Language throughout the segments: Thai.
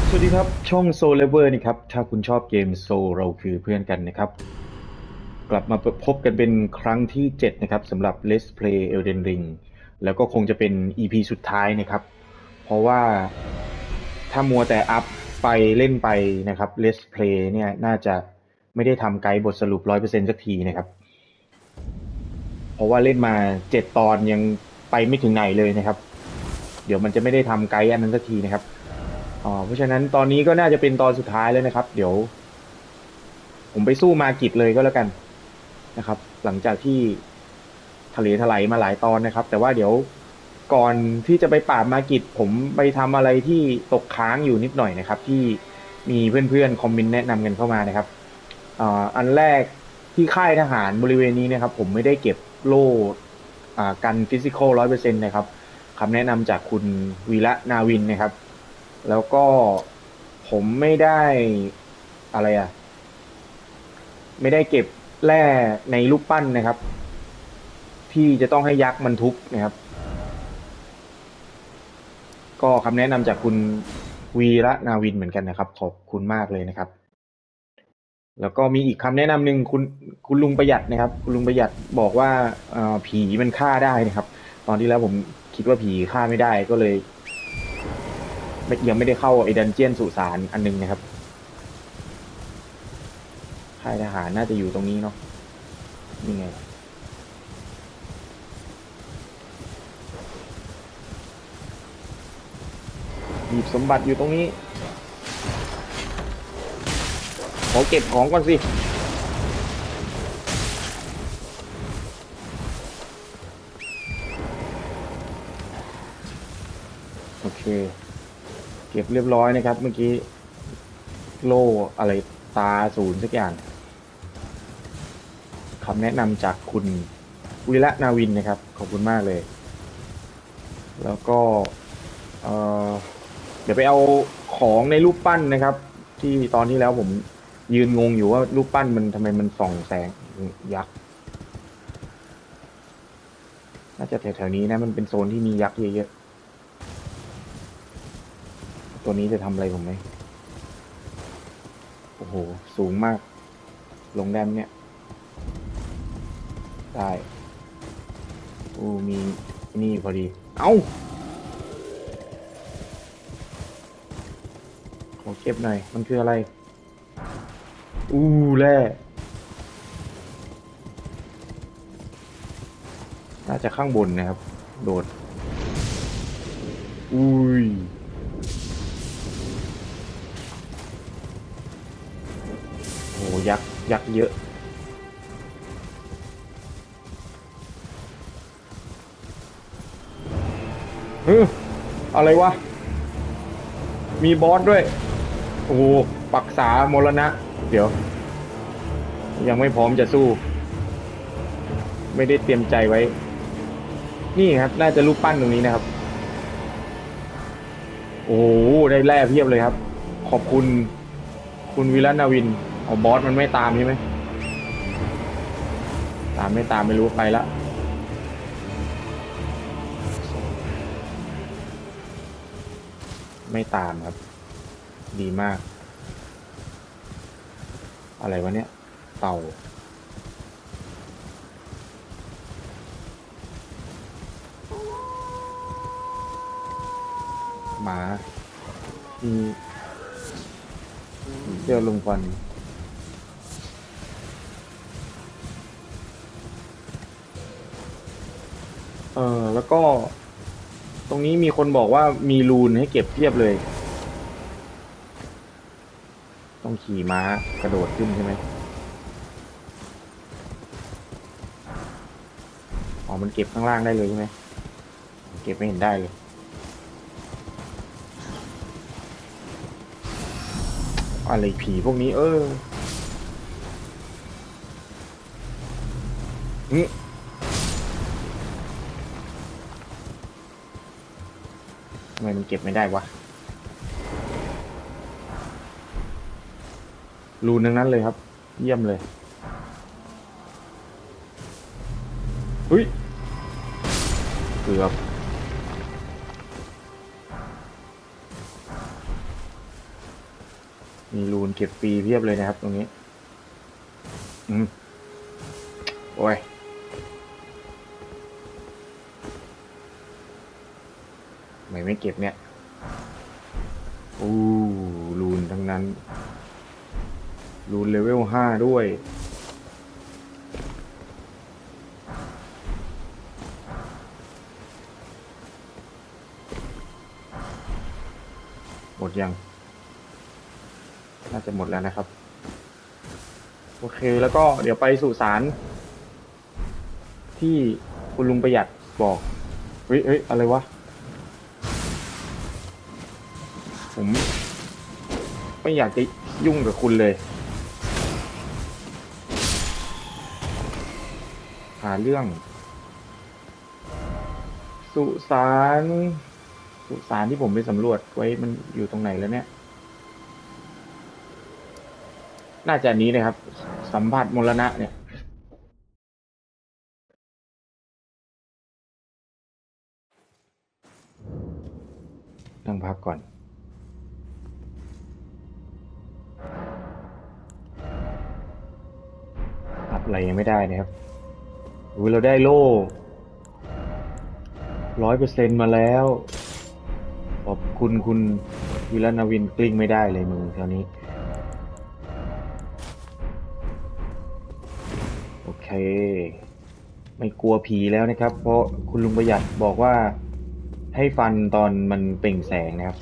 สวัสดีครับช่อง Soul Lever นี่ครับถ้าคุณชอบเกม Soul เราคือเพื่อนกันนะครับกลับมาพบกันเป็นครั้งที่7นะครับสำหรับ Let's Play Elden Ring แล้วก็คงจะเป็น EP สุดท้ายนะครับเพราะว่าถ้ามัวแต่อัพไปเล่นไปนะครับ Let's Play เนี่ยน่าจะไม่ได้ทำไกด์บทสรุป100%สักทีนะครับเพราะว่าเล่นมา7 ตอนยังไปไม่ถึงไหนเลยนะครับเดี๋ยวมันจะไม่ได้ทำไกด์อันนั้นสักทีนะครับเพราะฉะนั้นตอนนี้ก็น่าจะเป็นตอนสุดท้ายแล้วนะครับเดี๋ยวผมไปสู้มากิจเลยก็แล้วกันนะครับหลังจากที่ทะเลถลายมาหลายตอนนะครับแต่ว่าเดี๋ยวก่อนที่จะไปปราบมากิจผมไปทำอะไรที่ตกค้างอยู่นิดหน่อยนะครับที่มีเพื่อนๆคอมเมนต์แนะนำกันเข้ามานะครับอันแรกที่ค่ายทหารบริเวณนี้นะครับผมไม่ได้เก็บโล่กันฟิสิกอล100%นะครับคำแนะนำจากคุณวีระนาวินนะครับ แล้วก็ผมไม่ได้อะไรไม่ได้เก็บแร่ในรูปปั้นนะครับที่จะต้องให้ยักษ์มันทุบนะครับก็คำแนะนำจากคุณวีระนาวินเหมือนกันนะครับขอบคุณมากเลยนะครับแล้วก็มีอีกคำแนะนำหนึ่งคุณลุงประหยัดนะครับคุณลุงประหยัดบอกว่าผีมันฆ่าได้นะครับตอนที่แล้วผมคิดว่าผีฆ่าไม่ได้ก็เลยยังไม่ได้เข้าไอ้ดันเจียนสุสานอันนึงนะครับค่ายทหารน่าจะอยู่ตรงนี้เนาะนี่ไง หยิบสมบัติอยู่ตรงนี้ขอเก็บของก่อนสิโอเคเก็บเรียบร้อยนะครับเมื่อกี้โล่อะไรตาศูนย์สักอย่างคำแนะนำจากคุณวิระนาวินนะครับขอบคุณมากเลยแล้วก็เอ่อเดี๋ยวไปเอาของในรูปปั้นนะครับที่ตอนที่แล้วผมยืนงงอยู่ว่ารูปปั้นมันทำไมมันส่องแสงยักษ์น่าจะแถวๆนี้นะมันเป็นโซนที่มียักษ์เยอะๆตัวนี้จะทำอะไรผมไหมโอ้โหสูงมากลงได้ไหมเนี่ยได้มีนี่พอดีเอ้าขอเก็บหน่อยมันคืออะไรแร่น่าจะข้างบนนะครับโดดอุ้ยโหยักษ์เยอะเฮ้ยอะไรวะมีบอสด้วยโอ้โหปักษามรณะเดี๋ยวยังไม่พร้อมจะสู้ไม่ได้เตรียมใจไว้นี่ครับน่าจะรูปปั้นตรงนี้นะครับโอ้โหได้แร่เพียบเลยครับขอบคุณคุณวิรัตนาวินเอาบอสมันไม่ตามใช่ไหมตามไม่ตามไม่รู้ไปละไม่ตามครับดีมากอะไรวะเนี่ยเต่าหมามีเสื้อลมควันแล้วก็ตรงนี้มีคนบอกว่ามีรูนให้เก็บเพียบเลยต้องขี่ม้ากระโดดขึ้นใช่ไหมอ๋อมันเก็บข้างล่างได้เลยใช่ไหมเก็บไม่เห็นได้เลยอะไรผีพวกนี้นี่ทำไมมันเก็บไม่ได้วะรูนทั้งนั้นเลยครับเยี่ยมเลยเฮ้ยเกือบมีรูนเก็บฟรีเพียบเลยนะครับตรงนี้โอ้ยไม่เก็บเนี่ยรูนทั้งนั้นรูนเลเวล5ด้วยหมดยังน่าจะหมดแล้วนะครับโอเคแล้วก็เดี๋ยวไปสุสานที่คุณลุงประหยัดบอกเฮ้ยอะไรวะผมไม่อยากจะยุ่งกับคุณเลยหาเรื่องสุสานที่ผมไปสำรวจไว้มันอยู่ตรงไหนแล้วเนี่ยน่าจะนี้นะครับสัมผัสมรณะเนี่ยนั่งพักก่อนอัพอะไรยังไม่ได้นะครับเราได้โล่100%มาแล้วขอบคุณคุณวิรณวินกลิ้งไม่ได้เลยมือเท่านี้โอเคไม่กลัวผีแล้วนะครับเพราะคุณลุงประหยัดบอกว่าให้ฟันตอนมันเปล่งแสงนะครับ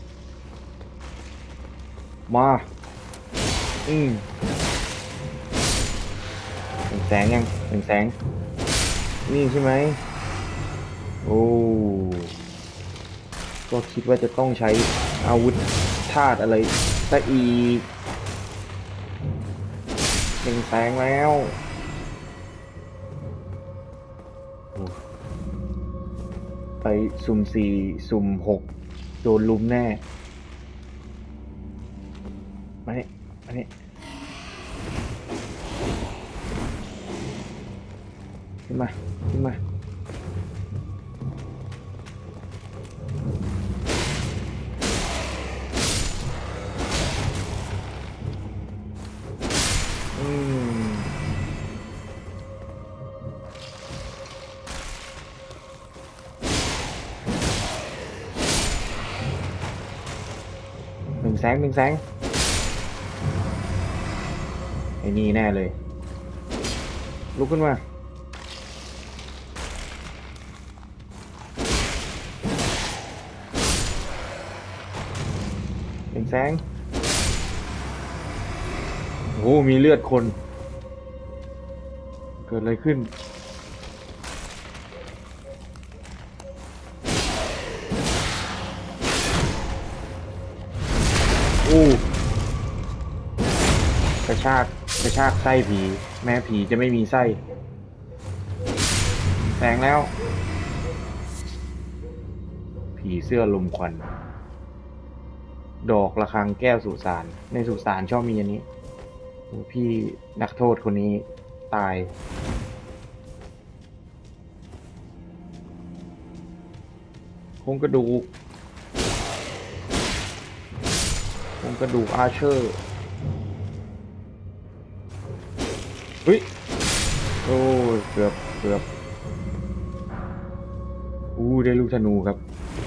มาเปล่งแสงยังเปล่งแสงนี่ใช่ไหมโอ้ก็คิดว่าจะต้องใช้อาวุธธาตุอะไรซะอีกเปล่งแสงแล้วไปสุ่ม4สุ่ม6โดนลุมแน่มาเนี่ยขึ้นมาแสงไอ้นี่แน่เลยลุกขึ้นมาแสงโอ้มีเลือดคนเกิดอะไรขึ้นกระชากไส้ผีแม่ผีจะไม่มีไส้แสงแล้วผีเสื้อลมควันดอกระฆังแก้วสุสานในสุสานชอบมีอันนี้พี่นักโทษคนนี้ตายโครงกระดูกอาเชอร์เฮ้ยโอ้เกือบได้ลูกธนูครับ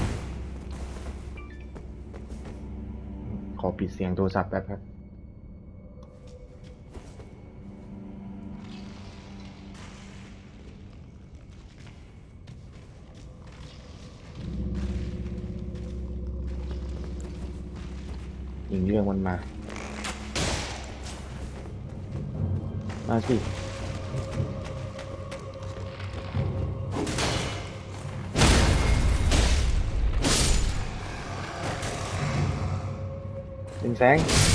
ขอปิดเสียงโทรศัพท์แป๊บครับยิงเรื่องมันมาสิเป็นแสง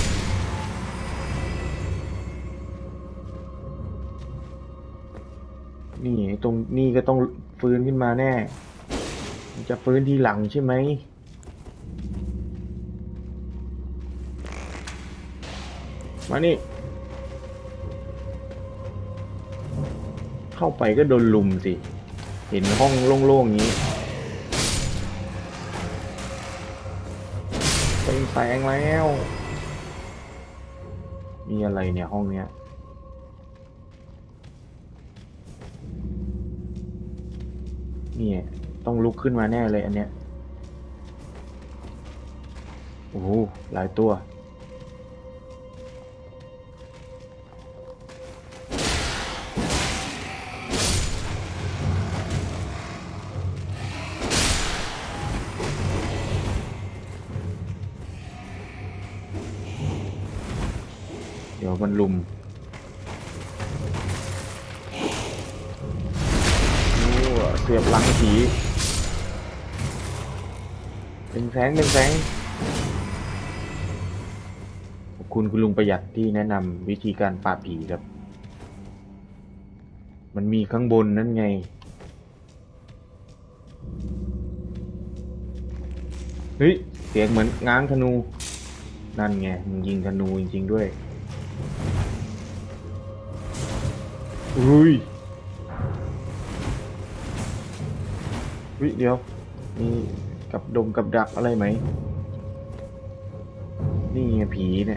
นี่ตรงนี้ก็ต้องฟื้นขึ้นมาแน่จะฟื้นทีหลังใช่ไหมมานี่เข้าไปก็โดนลุมสิเห็นห้องโล่งๆนี้เป็นแสงแล้วมีอะไรเนี่ยห้องเนี้ยนี่ต้องลุกขึ้นมาแน่เลยอันเนี้ยโอ้โหหลายตัวเดี๋ยวมันลุมเสียบหลังผีเป็นแสงขอบคุณลุงประหยัดที่แนะนำวิธีการปราบผีครับมันมีข้างบนนั่นไงเฮ้ยเสียงเหมือนง้างธนูนั่นไงมึงยิงธนูจริงๆด้วยอุ้ยเดี๋ยวมีกับดักอะไรไหมนี่ไงผีเนี่ย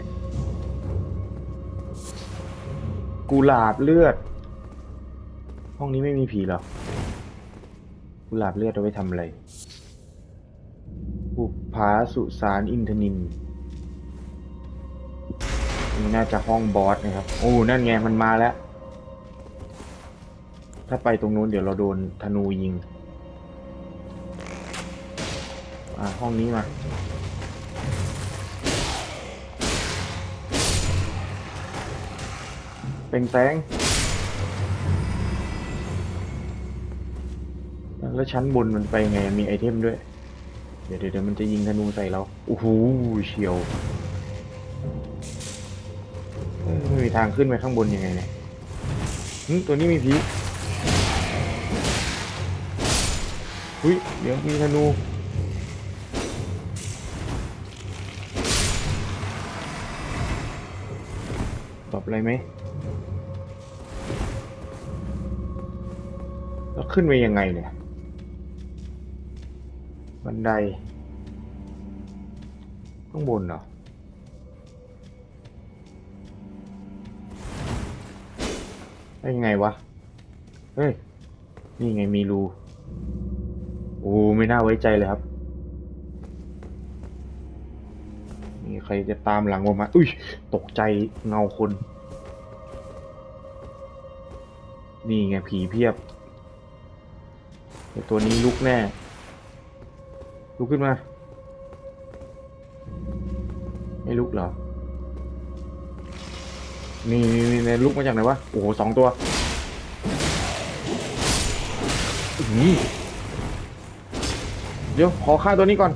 กุหลาบเลือดห้องนี้ไม่มีผีหรอกุหลาบเลือดเอาไว้ทำอะไรบุปผาสุสานอินทนินนี่น่าจะห้องบอสนะครับโอ้นั่นไงมันมาแล้วถ้าไปตรงนู้นเดี๋ยวเราโดนธนูยิงห้องนี้มาเป็นแสงแล้วชั้นบนมันไปไงมีไอเทมด้วยเดี๋ยวมันจะยิงธนูใส่เราโอ้โหเฉียวไม่มีทางขึ้นไปข้างบนยังไงเนี่ยตัวนี้มีผีเดี๋ยวมีธนูตอบอะไรไหมแล้วขึ้นไปยังไงเนี่ยบันไดข้างบนเหรอได้ยังไงวะเฮ้ยนี่ไงมีรูโอ้ไม่น่าไว้ใจเลยครับนี่ใครจะตามหลังผมมาอุ้ยตกใจเงาคนนี่ไงผีเพียบแต่ตัวนี้ลุกแน่ลุกขึ้นมาไม่ลุกเหรอนี่ลุกมาจากไหนวะโอ้โห2 ตัวเดี๋ยวขอฆ่าตัวนี้ก่อน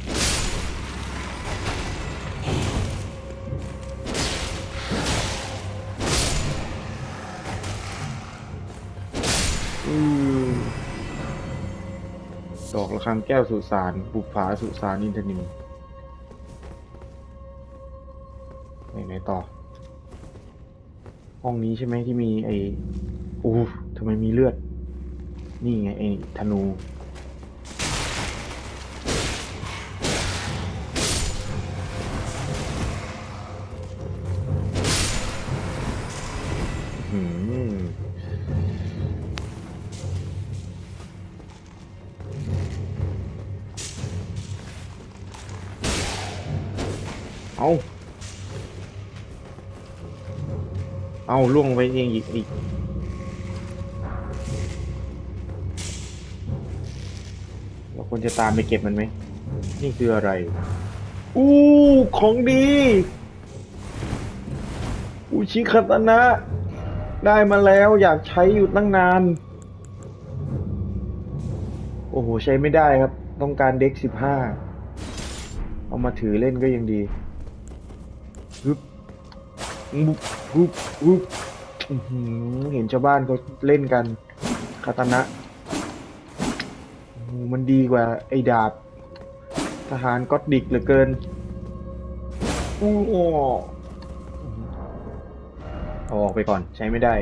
ดอกระฆังแก้วสุสานบุปผาสุสานอินทนินไหนต่อห้องนี้ใช่ไหมที่มีไอ้ทำไมมีเลือดนี่ไงไอ้ธนูเอาล่วงไปเองอีกเราควรจะตามไปเก็บมันไหมนี่คืออะไรของดีชิคาตนะได้มาแล้วอยากใช้อยู่ตั้งนานโอ้โหใช้ไม่ได้ครับต้องการเด็ก15เอามาถือเล่นก็ยังดีเห็นชาวบ้านเขาเล่นกันคาตานะมันดีกว่าไอ้ดาบทหารก็อดดิกเหลือเกินเอาออกไปก่อนใช้ไม่ได้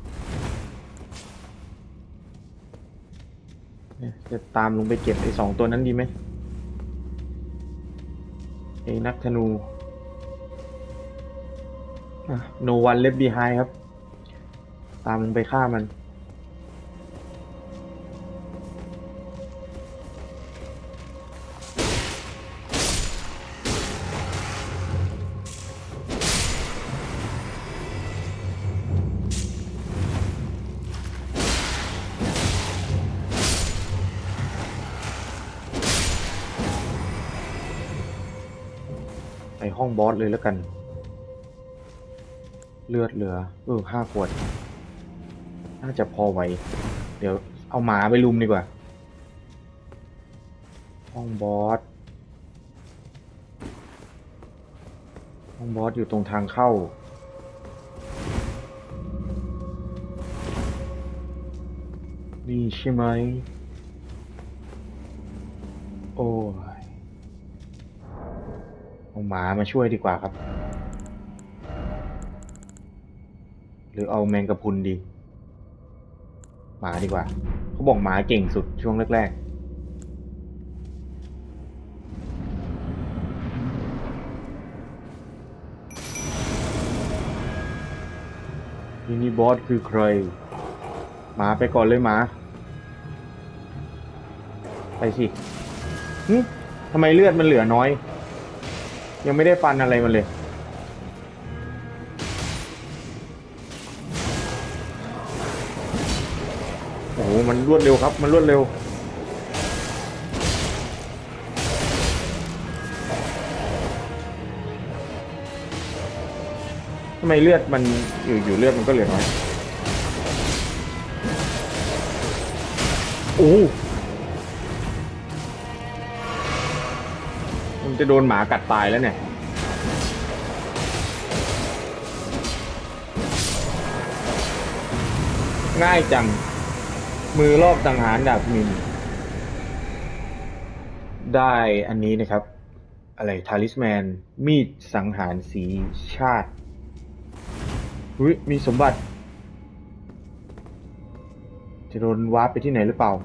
จะตามลงไปเก็บไอ้2 ตัวนั้นดีไหมไอ้นักธนู no one left behind ครับตามมึงไปฆ่ามันไปห้องบอสเลยแล้วกันเลือดเหลือ5 ขวดน่าจะพอไหวเดี๋ยวเอาหมาไปลุมดีกว่าห้องบอสอยู่ตรงทางเข้านี่ใช่ไหมโอ้ยเอาหมามาช่วยดีกว่าครับหรือเอาแมงกะพรุนดีหมาดีกว่าเขาบอกหมาเก่งสุดช่วงแรกๆมินิบอสคือใครหมาไปก่อนเลยหมาไปสิทำไมเลือดมันเหลือน้อยยังไม่ได้ฟันอะไรมันเลยโอ้โหมันรวดเร็วครับมันรวดเร็วทำไมเลือดมันอยู่เลือดมันก็เหลือน้อยโอ้มันจะโดนหมากัดตายแล้วเนี่ยง่ายจังมือรอบสังหารดาบมินได้อันนี้นะครับอะไรทาลิสแมนมีดสังหารสีชาติมีสมบัติจะโดนวาร์ปไปที่ไหนหรือเปล่า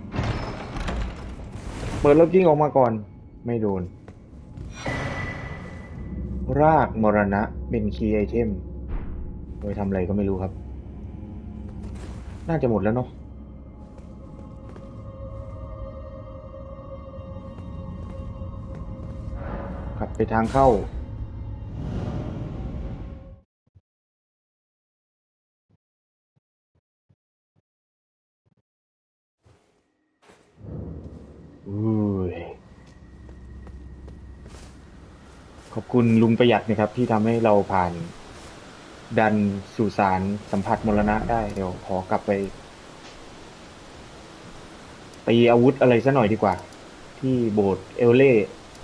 เปิดแล้วกิ้งออกมาก่อนไม่โดนรากมรณะเป็นคีย์ไอเทมโดยทำอะไรก็ไม่รู้ครับน่าจะหมดแล้วเนาะกลับไปทางเข้าขอบคุณลุงประหยัดนะครับที่ทำให้เราผ่านดันสู่สารสัมผัสมรณะได้เดี๋ยวขอกลับไปตีอาวุธอะไรซะหน่อยดีกว่าที่โบสถ์เอลเล่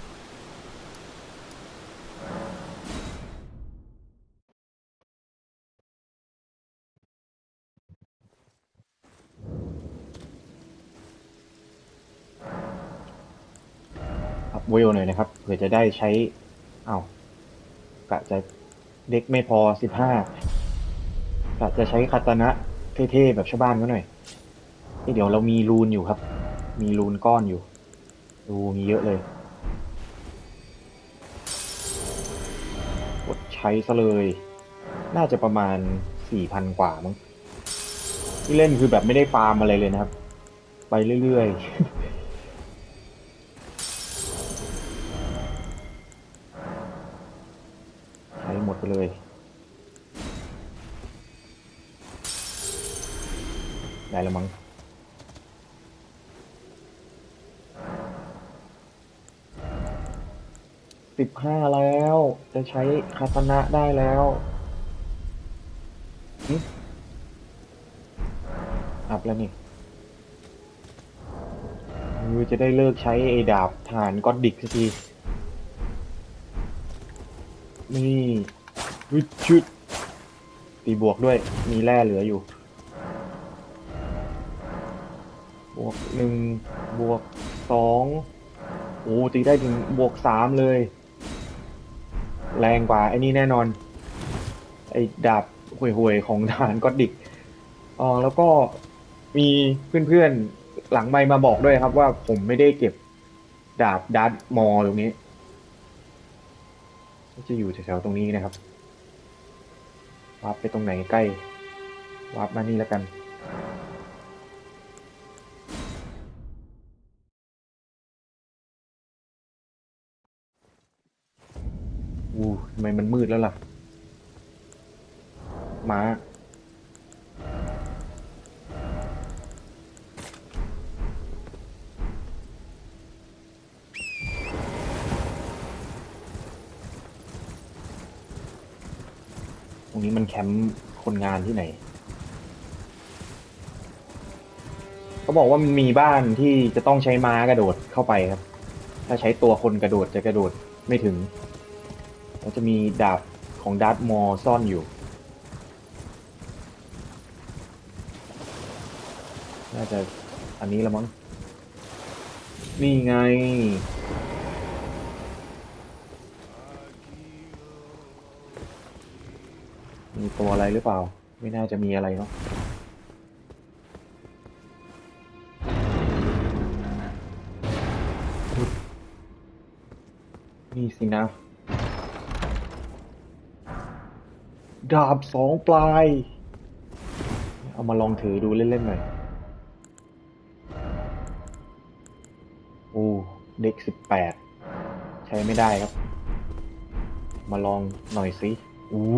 อัพเวลหน่อยนะครับเผื่อจะได้ใช้กะจะเด็กไม่พอ15กะจะใช้คาตานะเท่ๆแบบชาวบ้านก็หน่อยเดี๋ยวเรามีรูนอยู่ครับมีรูนก้อนอยู่ดูมีเยอะเลยกดใช้ซะเลยน่าจะประมาณ 4,000 กว่ามั้งที่เล่นคือแบบไม่ได้ฟาร์มอะไรเลยนะครับไปเรื่อยๆใช้หมดไปเลยได้แล้วมั้ง15แล้วจะใช้คาตานะได้แล้วอัพแล้วนี่จะได้เลิกใช้ไอ้ดาบฐานก็อดดิกสักทีนี่วิชุดตีบวกด้วยมีแร่เหลืออยู่บวก1บวก2โอ้ตีได้ถึงบวก3เลยแรงกว่าไอ้นี่แน่นอนไอ้ดาบห่วยๆของฐานก็อดดิกแล้วก็มีเพื่อนๆหลังไมค์มาบอกด้วยครับว่าผมไม่ได้เก็บดาบดัตมอตรงนี้จะอยู่แถวๆตรงนี้นะครับวาร์ปไปตรงไหนใกล้ วาร์ปมานี่แล้วกันทำไมมันมืดแล้วล่ะม้าตรงนี้มันแคมป์คนงานที่ไหนเขาบอกว่ามันมีบ้านที่จะต้องใช้ม้ากระโดดเข้าไปครับถ้าใช้ตัวคนกระโดดจะกระโดดไม่ถึงแล้วจะมีดาบของดาร์ธมอร์ซ่อนอยู่น่าจะอันนี้ละมั้งนี่ไงมีตัวอะไรหรือเปล่าไม่น่าจะมีอะไรเนาะนี่สินะดาบ2 ปลายเอามาลองถือดูเล่นๆหน่อยโอ้เด็ก18ใช้ไม่ได้ครับมาลองหน่อยสิโอ้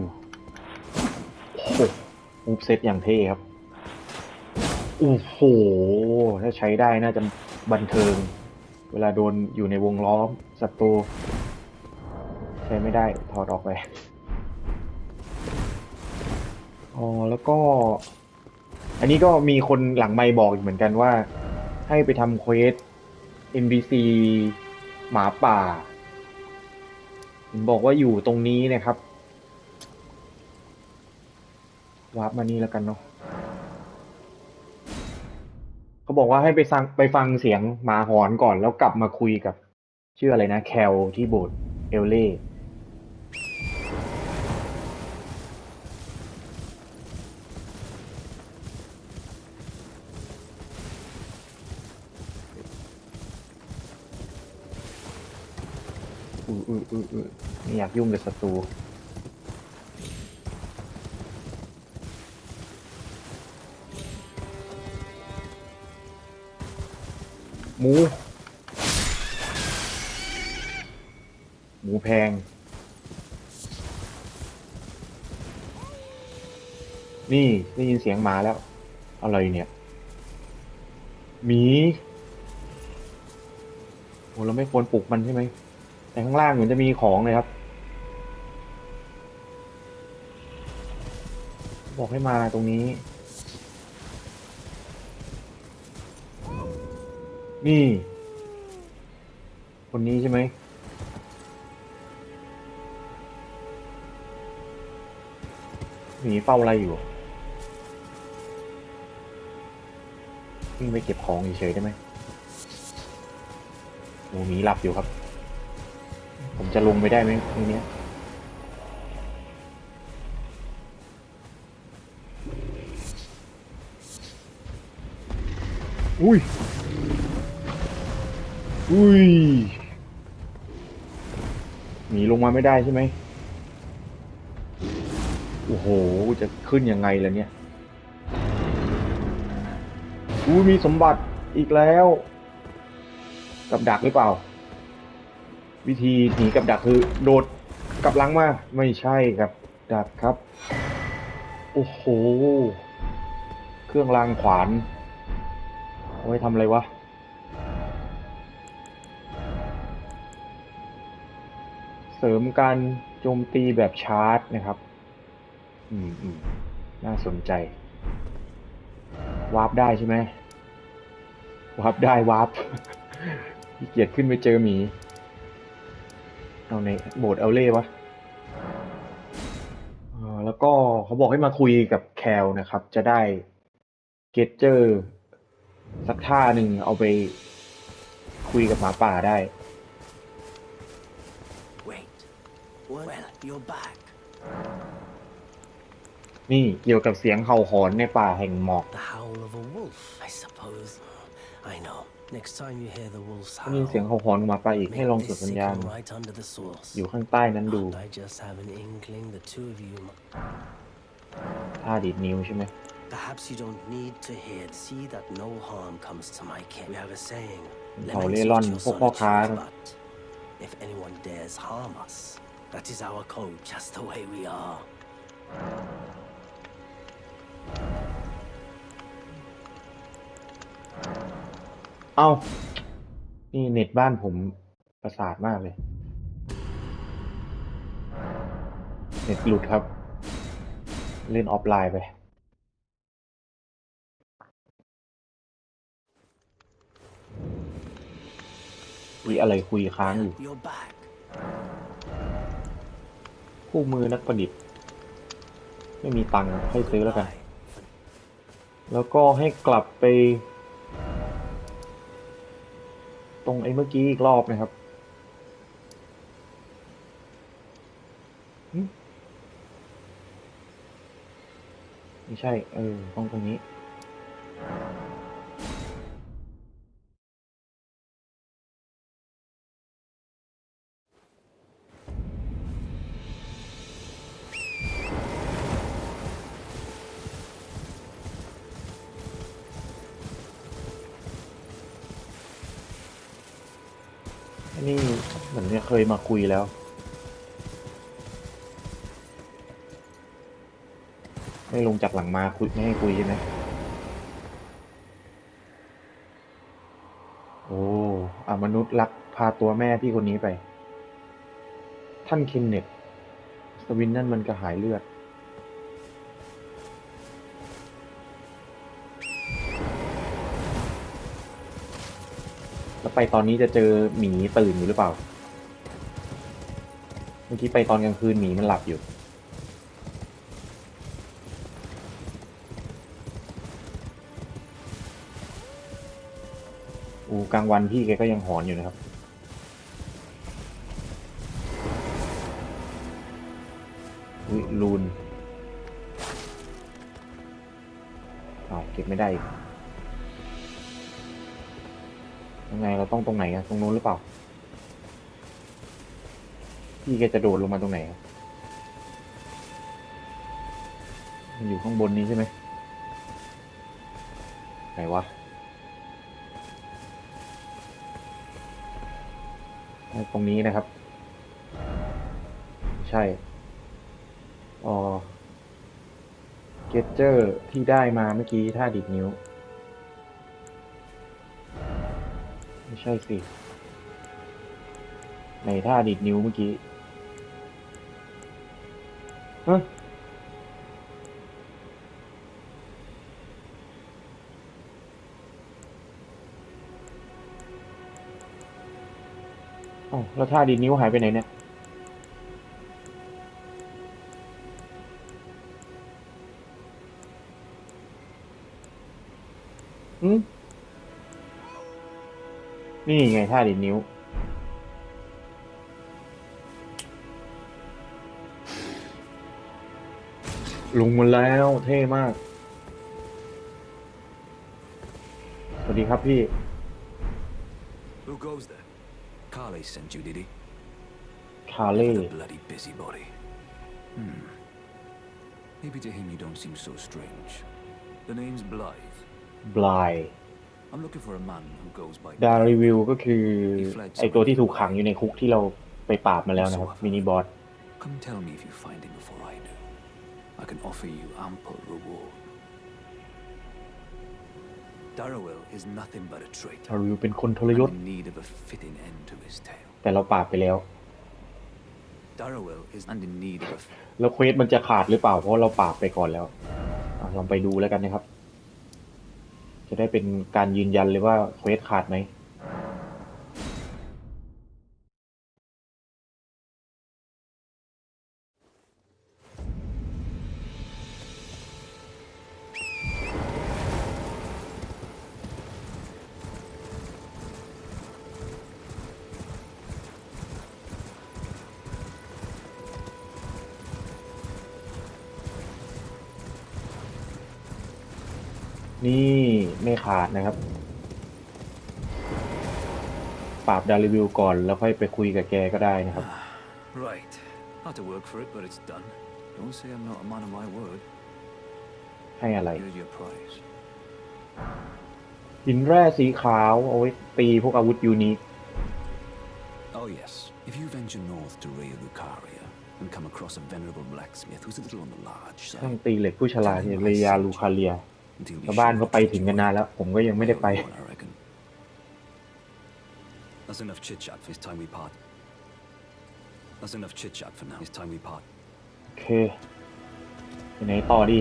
โหมูฟเซตอย่างเท่ครับโอ้โหถ้าใช้ได้น่าจะบันเทิงเวลาโดนอยู่ในวงล้อมศัตรูใช้ไม่ได้ถอดออกไปอ๋อแล้วก็อันนี้ก็มีคนหลังไมค์บอกอีกเหมือนกันว่าให้ไปทำเควส NPC หมาป่าบอกว่าอยู่ตรงนี้นะครับวาร์ปมานี่แล้วกันเนาะเขาบอกว่าให้ไปฟังเสียงหมาหอนก่อนแล้วกลับมาคุยกับชื่ออะไรนะแคลที่โบสถ์เอลเล่ไม่อยากยุ่งกับศัตรูหมูแพงนี่ได้ยินเสียงหมาแล้วอะไรเนี่ยหมีโหเราไม่ควรปลุกมันใช่ไหมแต่ข้างล่างเหมือนจะมีของเลยครับบอกให้มาตรงนี้นี่คนนี้ใช่ไหมหมีเฝ้าอะไรอยู่วิ่งไปเก็บของเฉยๆได้ไหมโอ้หมีหลับอยู่ครับผมจะลงไปได้ไหมตรงนี้อุ้ยหมีลงมาไม่ได้ใช่ไหมโอ้โหจะขึ้นยังไงล่ะเนี่ยมีสมบัติอีกแล้วกับดักหรือเปล่าวิธีหนีกับดักคือโดดกลับหลังมาไม่ใช่กับดักครับโอ้โหเครื่องรางขวานเอาไว้ทำอะไรวะเสริมการโจมตีแบบชาร์จนะครับน่าสนใจวาร์ปได้ใช่ไหมวาร์ปได้วาร์ปขี้เกียจขึ้นไปเจอหมีเอาในโบสถ์เอาเล่วะแล้วก็เขาบอกให้มาคุยกับแคลนะครับจะได้เกจเจอร์สักท่าหนึ่งเอาไปคุยกับหมาป่าได้ นี่เกี่ยวกับเสียงเห่าหอนในป่าแห่งหมอก The howl of a wolf, I suppose. I know. Next time you hear the wolves ได้ยิน howl, เสียงเห่าหอนของหมาป่าอีกให้ล make อง this กดสัญญาณ signal right under the source. อยู่ข้างใต้นั้นดู And I just have an inkling the two of you. ท่าดีดนิ้วใช่ไหม Perhaps you don't need to hear. See that no harm comes to my kin. We have a saying. เผ่าเล่ร่อนพวกพ่อค้า But if anyone dares harm us, that is our code, just the way we are. เอ้านี่เน็ตบ้านผมประสาทมากเลย เน็ตหลุดครับ เล่นออฟไลน์ไปมีอะไรคุยค้างอยู่ You're back. คู่มือนักประดิษฐ์ ไม่มีตังค์ให้ซื้อแล้วกัน แล้วก็ให้กลับไป ตรงไอ้เมื่อกี้อีกรอบนะครับไม่ใช่ต้องตรงนี้นี่เหมือนเคยมาคุยแล้ว ไม่ลงจากหลังมาคุยไม่ให้คุยใช่ไหมโอ้มนุษย์ลักพาตัวแม่พี่คนนี้ไป ท่านเคนเนตสวินนั่นมันกระหายเลือด แล้วไปตอนนี้จะเจอหมีตื่นอยู่หรือเปล่า เมื่อกี้ไปตอนกลางคืนหมีมันหลับอยู่กลางวันพี่แกก็ยังหอนอยู่นะครับลูนเก็บไม่ได้ยังไงเราต้องตรงไหนตรงนู้นหรือเปล่าพี่แกจะโดดลงมาตรงไหนครับมันอยู่ข้างบนนี้ใช่ไหมไหนวะตรงนี้นะครับใช่เกจเจอร์ที่ได้มาเมื่อกี้ท่าดีดนิ้วไม่ใช่สิในท่าดีดนิ้วเมื่อกี้ฮะแล้วท่าดีดนิ้วหายไปไหนเนี่ยนี่ไงท่าดีดนิ้วลงมาแล้วเท่มากสวัสดีครับพี่ Who goes there? Carley sent you, did he? คาเล่ The bloody busybody. Maybe to him you don't seem so strange. The name's Blythe. บลาย I'm looking for a man who goes by ดารีวิวก็คือไอตัวที่ถูกขังอยู่ในคุกที่เราไปปราบมาแล้วนะครับมินิบอส Come tell me if you find him before I do. I can offer you ample reward. Darrowell is nothing but a traitor. ดารีวิวเป็นคนทรยศ In need of a fitting end to his tale. แต่เราปราบไปแล้ว Darrowell is in need of a แล้วเควสมันจะขาดหรือเปล่าเพราะเราปราบไปก่อนแล้วลองไปดูแล้วกันนะครับจะได้เป็นการยืนยันเลยว่าเควสขาดไหมนี่ไม่ขาดนะครับปราบดาริวิลก่อนแล้วค่อยไปคุยกับแกก็ได้นะครับ Right. Had to work for it, but it's done. Don't say I'm not a man of my word. ให้อะไร Here's your prize. หินแร่สีขาวเอาไว้ตีพวกอาวุธยูนิค Oh yes. If you venture north to Raya Lucaria and come across a venerable blacksmith who's a little on the large ช่าง side, ตีเหล็กผู้ฉลาดเนี่ยเรียลูคาเลีย and he'll be ชาวบ้าน sure เขา to ไป treat ถึง you กันนาน well. แล้ว ผมก็ยังไม่ได้ไป Well, I reckon. That's enough chit chat for it's time we part. That's enough chit chat for now. It's time we part. โอเคไปไหนต่อดี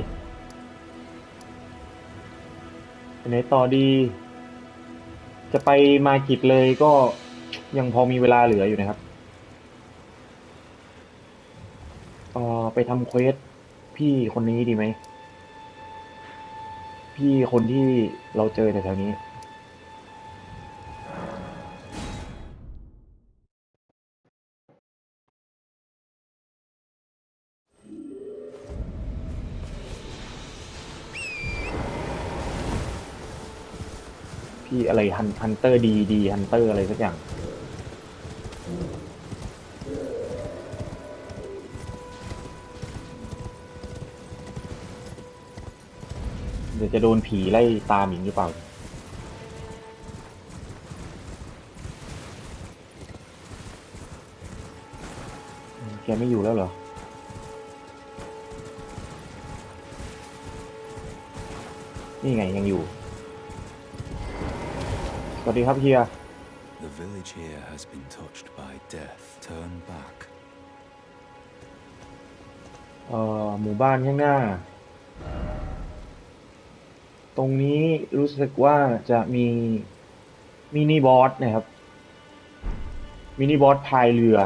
ไปไหนต่อดี จะไปมากิดเลยก็ยังพอมีเวลาเหลืออยู่นะครับไปทำเควสพี่คนนี้ดีไหมพี่คนที่เราเจอแถวๆนี้พี่อะไรฮันเตอร์ดีฮันเตอร์อะไรสักอย่างเดี๋ยวจะโดนผีไล่ตามอีกหรือเปล่าแกไม่อยู่แล้วเหรอนี่ไงยังอยู่สวัสดีครับเฮีย The village here has been touched by death. Turn back. หมู่บ้านข้างหน้าตรงนี้รู้สึกว่าจะมีมินิบอสนะครับมินิบอสพายเรือ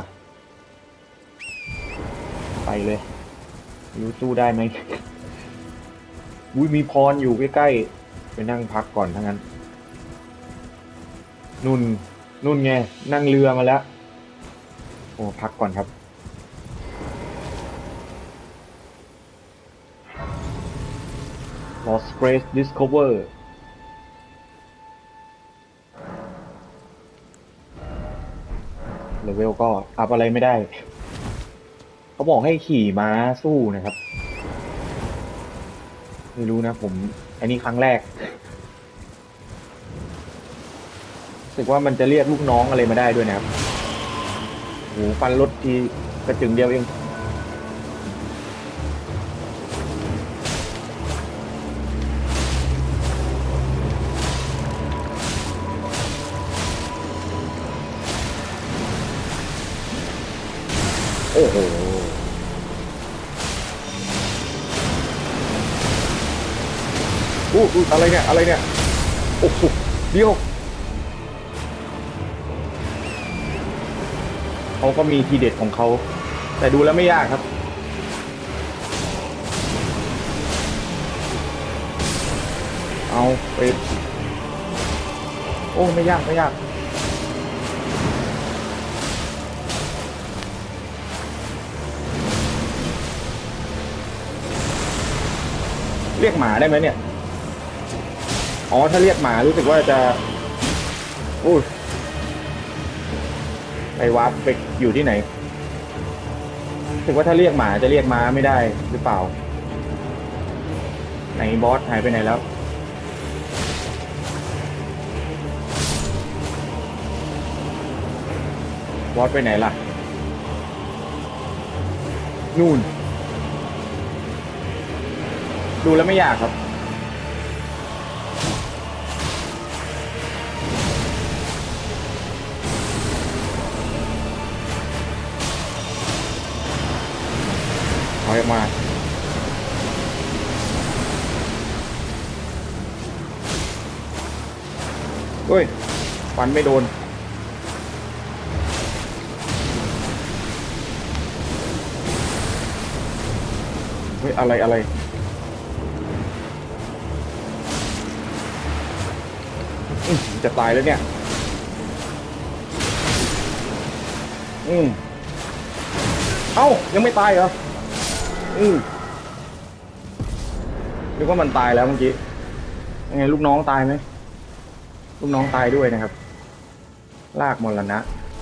ไปเลยรู้สู้ได้ไหม อุ้ยมีพรอยู่ใกล้ๆไปนั่งพักก่อนทั้งนั้นนุ่นไงนั่งเรือมาแล้วโอ้พักก่อนครับLost Grace Discover เลเวลก็อัพอะไรไม่ได้เขาบอกให้ขี่ม้าสู้นะครับไม่รู้นะผมอันนี้ครั้งแรกรู้สึกว่ามันจะเรียกลูกน้องอะไรมาได้ด้วยนะครับโหฟันรถทีกระจึงเดียวเองโอ้โหอะไรเนี่ยโอ้โหเดี๋ยวเขาก็มีทีเด็ดของเขาแต่ดูแล้วไม่ยากครับเอาไปโอ้ไม่ยากเรียกหมาได้ไหมเนี่ยอ๋อถ้าเรียกหมารู้สึกว่าจะไปวาร์ปไปอยู่ที่ไหนรู้สึกว่าถ้าเรียกหมาจะเรียกม้าไม่ได้หรือเปล่าไหนบอสหายไปไหนแล้วบอสไปไหนล่ะนู่นดูแล้วไม่ยากครับถอยออกมาเฮ้ยฟันไม่โดนเฮ้ยอะไรจะตายแล้วเนี่ยเอ้ายังไม่ตายเหรอนึกว่ามันตายแล้วเมื่อกี้ยังไงลูกน้องตายไหมลูกน้องตายด้วยนะครับลากมรณะ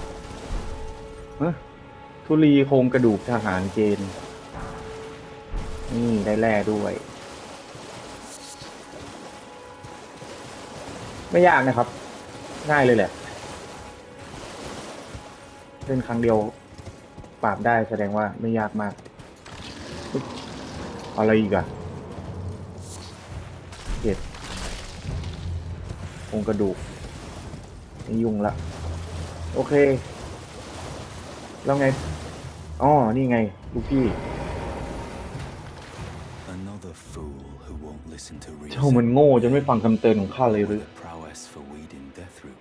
ธุลีโครงกระดูกทหารเกณฑ์นี่ได้แร่ด้วยไม่ยากนะครับง่ายเลยแหละเล่นครั้งเดียวปราบได้แสดงว่าไม่ยากมากอะไรอีกอะเก็บโครงกระดูกไม่ยุ่งละโอเคแล้วไงอ๋อนี่ไงลูกพี่ Another fool who won't listen to เจ้ามันโง่จนไม่ฟังคำเตือนของข้าเลยหรือ with a prowess for weeding Deathroot.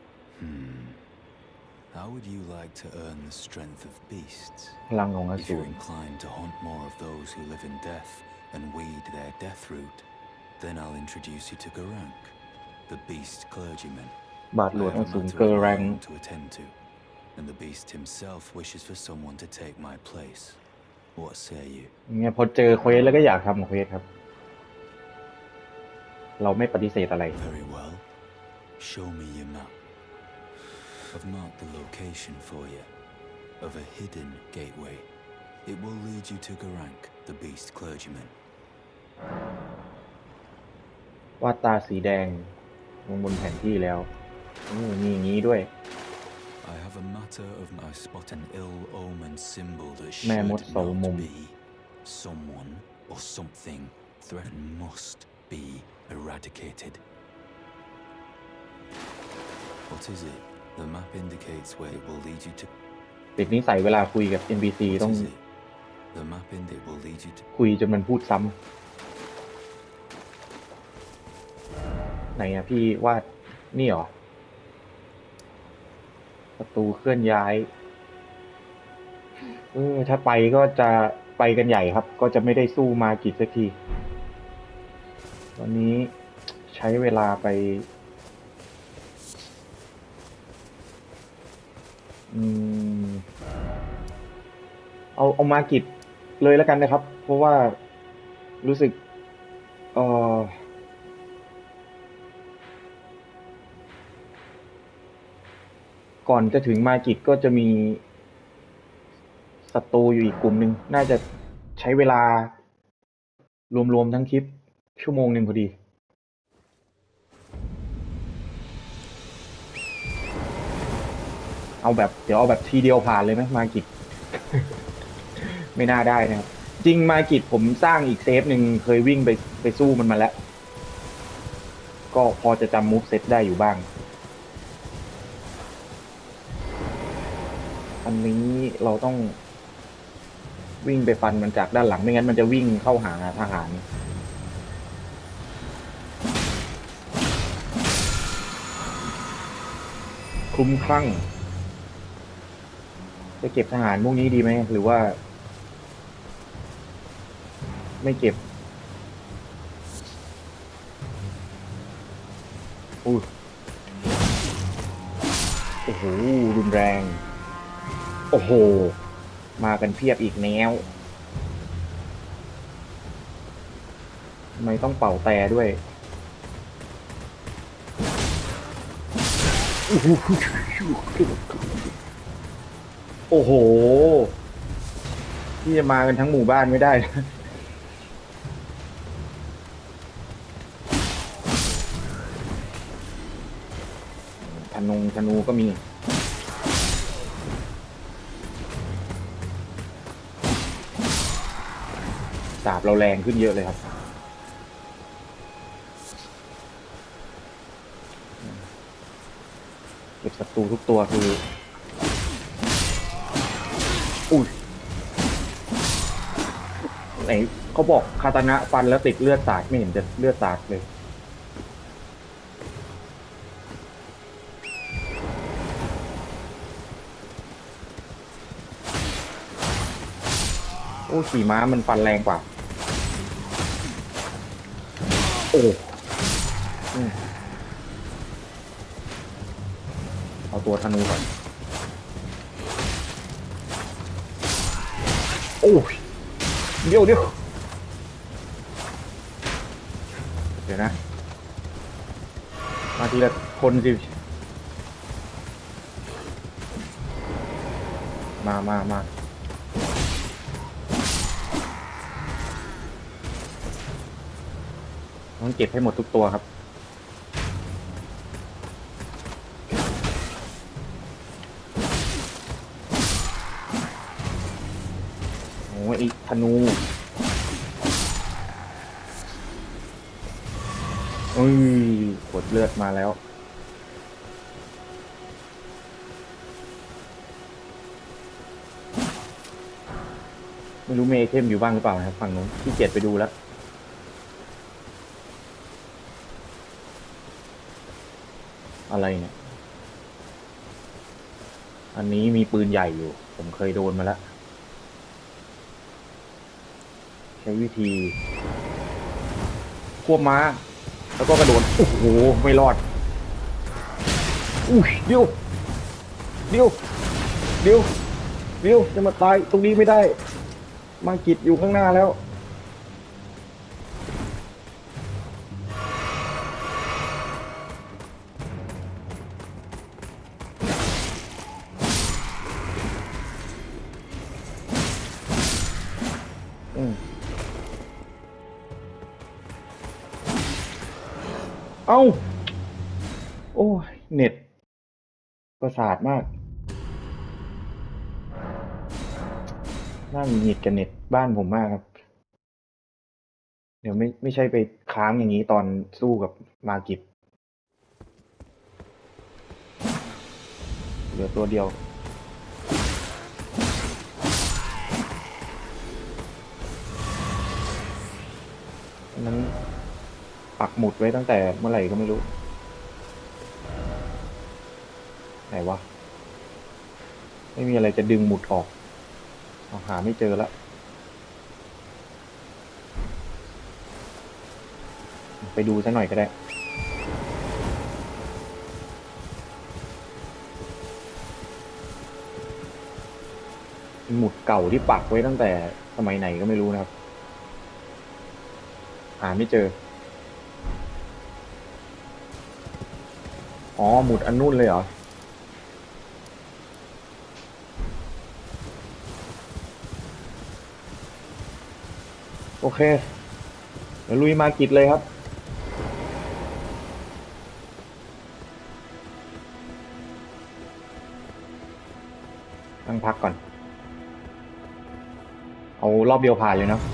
How would you like to earn the strength of beasts? พลังของอ If สูร you're inclined to hunt more of those who live in death and weed their Deathroot, then I'll introduce you to Garank, the beast clergyman. บาทหล I วง have อ a สูร matter เกอ of ร์แรง my own to attend to, and the beast himself wishes for someone to take my place. What say you? เนี่ยพอเจอเควสแล้วก็อยากทำเควสครับเราไม่ปฏิเสธอะไร Very well. Show me your map. I've marked the location for you of a hidden gateway. It will lead you to Garank, the beast clergyman. วาดตาสีแดงลงบนแผนที่แล้วมีอย่างนี้ด้วย I have a matter of I spot an ill-omened symbol that แม่ should มดโสมมุ not ม be. Someone or something threatened must be eradicated. What is it? The map indicates where it will lead you to. ติดนิสัยเวลาคุยกับ NPC ต้อง What is it? The map will lead you to. คุยจนมันพูดซ้ำไหนอะพี่วาดนี่หรอประตูเคลื่อนย้ายถ้าไปก็จะไปกันใหญ่ครับก็จะไม่ได้สู้มากิจสักทีวันนี้ใช้เวลาไปเอามากิจเลยแล้วกันนะครับเพราะว่ารู้สึกก่อนจะถึงมากิจก็จะมีศัตรูอยู่อีกกลุ่มหนึ่งน่าจะใช้เวลารวมๆทั้งคลิปชั่วโมงหนึ่งพอดีเดี๋ยวเอาแบบทีเดียวผ่านเลยไหมมากิจ ไม่น่าได้นะครับจริงมากิจผมสร้างอีกเซฟหนึ่งเคยวิ่งไปสู้มันมาแล้วก็พอจะจำมูฟเซตได้อยู่บ้างอันนี้เราต้องวิ่งไปฟันมันจากด้านหลังไม่งั้นมันจะวิ่งเข้าหาทหารคลุ้มคลั่งจะเก็บทหารพวกนี้ดีไหมหรือว่าไม่เก็บโอ้โหรุนแรงโอ้โหมากันเพียบอีกแนวทำไมต้องเป่าแต่ด้วยโอ้โหที่จะมากันทั้งหมู่บ้านไม่ได้ธนูก็มีดาบเราแรงขึ้นเยอะเลยครับเก็บศัตรูทุกตัวคืออุ้ยไหนเขาบอกคาตานะฟันแล้วติดเลือดสาดไม่เห็นจะเลือดสาดเลยโอ้ขี่ม้ามันฟันแรงกว่าโอ้เอาตัวธนูก่อนโอ้ยเดี๋ยวนะมาทีละคนสิมาต้องเก็บให้หมดทุกตัวครับโอ้ยธนูกดเลือดมาแล้วไม่รู้เมย์เทมอยู่บ้างหรือเปล่าครับฝั่งนู้นขี้เกียจไปดูแล้วอะไรเนี่ยอันนี้มีปืนใหญ่อยู่ผมเคยโดนมาแล้วใช้วิธีควบม้าแล้วก็กระโดดโอ้โหไม่รอดอุ้ยเดี๋ยวจะมาตายตรงนี้ไม่ได้มากิดอยู่ข้างหน้าแล้วเอ้าโอ้ยเน็ตประสาทมากน่าหงุดหงิดกับเน็ตบ้านผมมากครับเดี๋ยวไม่ใช่ไปค้างอย่างนี้ตอนสู้กับมากิบเหลือตัวเดียวนั้นปักหมุดไว้ตั้งแต่เมื่อไหร่ก็ไม่รู้ไหนวะไม่มีอะไรจะดึงหมุดออกหาไม่เจอแล้วไปดูซะหน่อยก็ได้หมุดเก่าที่ปักไว้ตั้งแต่สมัยไหนก็ไม่รู้นะครับหาไม่เจออ๋อหมุดอันนู่นเลยเหรอโอเคเดี๋ยวลุยมากิจเลยครับนั่งพักก่อนเอารอบเดียวผ่านเลยเนาะ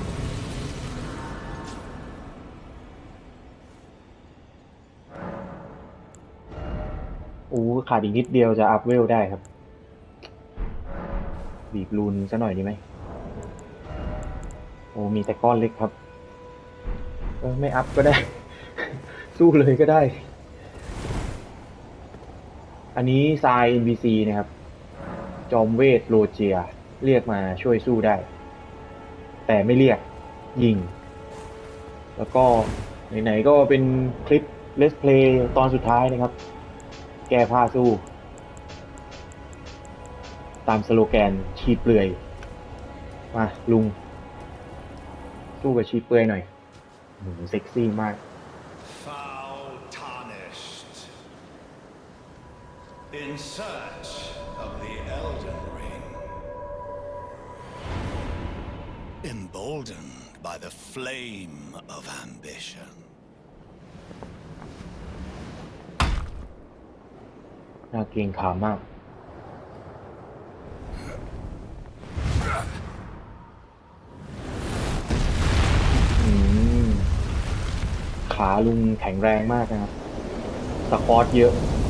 ขาดอีกนิดเดียวจะอัพเวลได้ครับบีบรูนซะหน่อยดีไหมมีแต่ก้อนเล็กครับไม่อัพก็ได้ สู้เลยก็ได้อันนี้ทราย NPC นะครับจอมเวทโรเจียเรียกมาช่วยสู้ได้แต่ไม่เรียกยิงแล้วก็ไหนๆก็เป็นคลิป Let's Play ตอนสุดท้ายนะครับแก้ผ้าสู้ตามสโลแกนชีเปลือยมาลุงสู้กับชีเปลือยหน่อยเซ็กซี่มาก Foul tarnished in search of the Elden Ring, emboldened by the flame of ambition. น่าเกรงขามมากขาลุงแข็งแรงมากนะครับสควอตเยอะ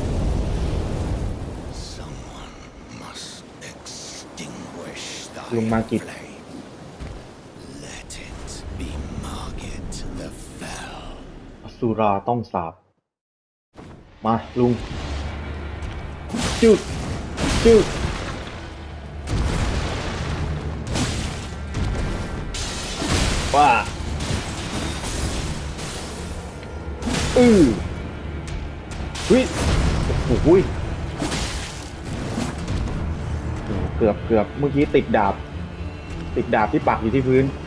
ลุงมากิจอสุราต้องสาบมาลุงจุดว่าเฮ้ยโอ้โหเกือบเมื่อกี้ติดดาบที่ปักอยู่ที่พื้น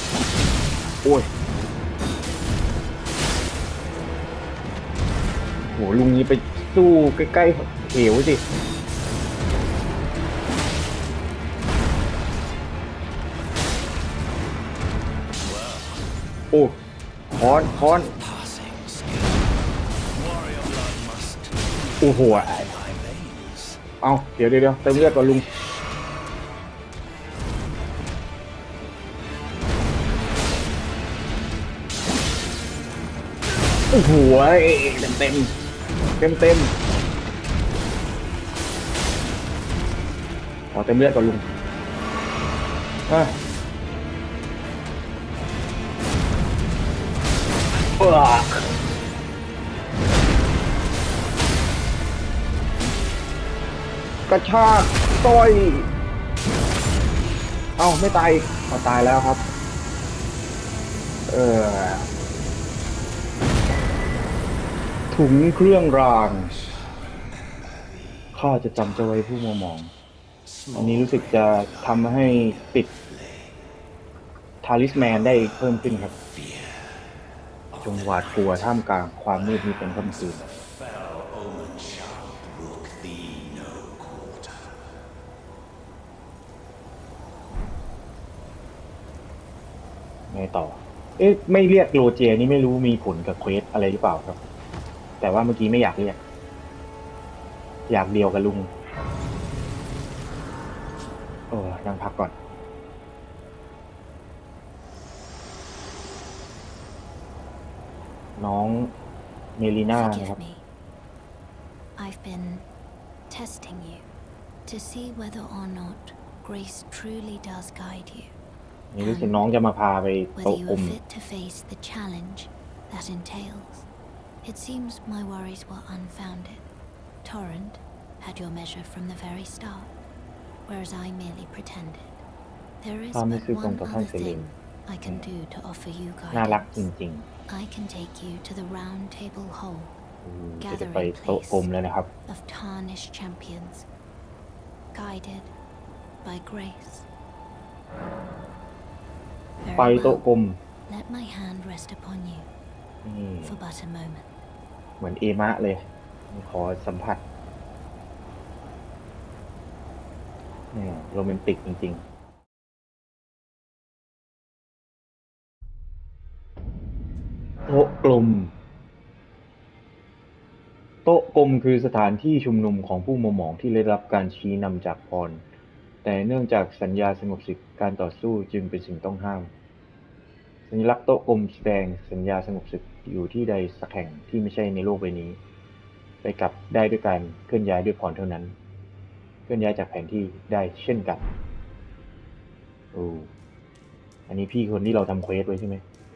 โอ้ยโหลุงนี้ไปสู้ใกล้ๆเหวสิโอ้ค้อนโอ้โหเอาเดี๋ยวเติมเลือดก่อนลุงโอ้โหเต็มขอเติมเลือดก่อนลุงกระชากต่อยเอ้าไม่ตายตายแล้วครับถุงเครื่องรางข้าจะจำเจ้าไว้ผู้มัวหมองอันนี้รู้สึกจะทำให้ติดทาลิสแมนได้เพิ่มขึ้นครับจงหวาดกลัวท่ามกลางความมืดมิดเป็นค่ำคืนไงต่อไม่เรียกโลเจนี่ไม่รู้มีผลกับเควสอะไรหรือเปล่าครับแต่ว่าเมื่อกี้ไม่อยากเรียกอยากเดียวกับลุงนั่งพักก่อนน้องเมลิน่านะครับ I've been testing you to see whether or not grace truly does guide you นี่รู้สึกน้องจะมาพาไปโต๊ะกลม fit to face the challenge that entails. It seems my worries were unfounded. Torrent had your measure from the very start, whereas I merely pretended. There is but one other thing I can do to offer you guidance. I can take you to the Round Table Hall, gathering place of tarnished champions, guided by grace. ไปโต๊ะกลม Let my hand rest upon you for but a moment. เหมือนเอมะเลยขอสัมผัสโรแมนติกจริงๆโต๊ะกลมคือสถานที่ชุมนุมของผู้มัวหมองที่ได้รับการชี้นำจากพรแต่เนื่องจากสัญญาสงบศึกการต่อสู้จึงเป็นสิ่งต้องห้ามสัญลักษณ์โต๊ะกลมแสดงสัญญาสงบศึกอยู่ที่ใดสักแห่งที่ไม่ใช่ในโลกใบนี้ไปกลับได้ด้วยการเคลื่อนย้ายด้วยพรเท่านั้นเคลื่อนย้ายจากแผนที่ได้เช่นกันอันนี้พี่คนที่เราทำเควสไว้ใช่ไหม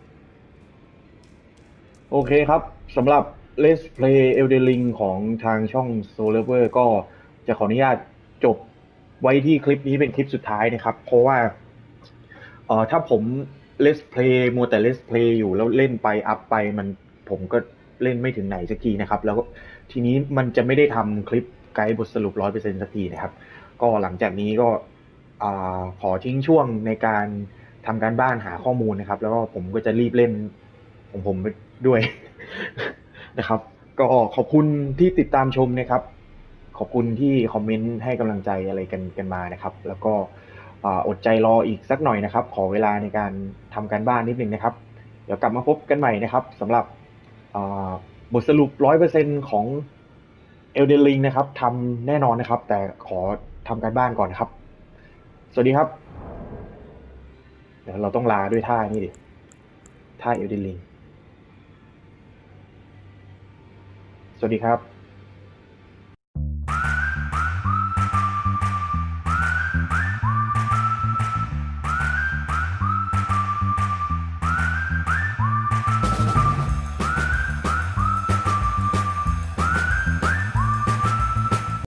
โอเคครับสำหรับ Let's Play Elden Ring ของทางช่อง Soullover ก็จะขออนุญาตจบไว้ที่คลิปนี้เป็นคลิปสุดท้ายนะครับเพราะว่าถ้าผม Let's Play มัวแต่ Let's Play อยู่แล้วเล่นไปอัพไปผมก็เล่นไม่ถึงไหนสักทีนะครับแล้วก็ทีนี้มันจะไม่ได้ทำคลิปไกด์บทสรุป 100% สักทีนะครับก็หลังจากนี้ก็ขอทิ้งช่วงในการทำการบ้านหาข้อมูลนะครับแล้วก็ผมก็จะรีบเล่นของผมไปด้วย นะครับก็ขอบคุณที่ติดตามชมนะครับขอบคุณที่คอมเมนต์ให้กำลังใจอะไรกันมานะครับแล้วก็อดใจรออีกสักหน่อยนะครับขอเวลาในการทำการบ้านนิดนึงนะครับเดี๋ยวกลับมาพบกันใหม่นะครับสำหรับบทสรุป 100% ของ Elden Ring นะครับทำแน่นอนนะครับแต่ขอทำการบ้านก่อนนะครับสวัสดีครับเดี๋ยวเราต้องลาด้วยท่านี่ดิท่า Elden Ring สวัสดีครับ